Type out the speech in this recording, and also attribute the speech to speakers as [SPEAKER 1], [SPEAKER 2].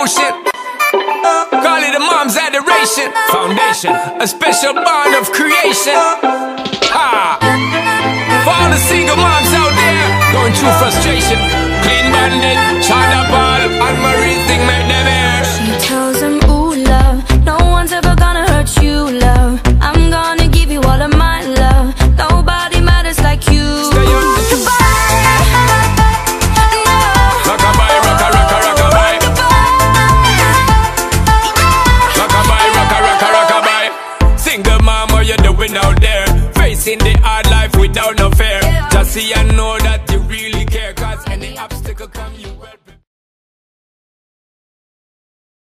[SPEAKER 1] devotion. Call it a mom's adoration. Foundation, a special bond of creation. Ah, for all the single moms out there going through frustration. Clean Bandit, China Ball, and Marie thing make them air.
[SPEAKER 2] She tells him, ooh love, no one's ever gonna hurt you, love. I'm gonna give you all of my love. Nobody matters like you.
[SPEAKER 1] Rockabye, rocka, rocka, rockabye. Rockabye, rocka, rocka, rockabye. Single mom, what you doing out there? Facing the hard life without no fear. Just see and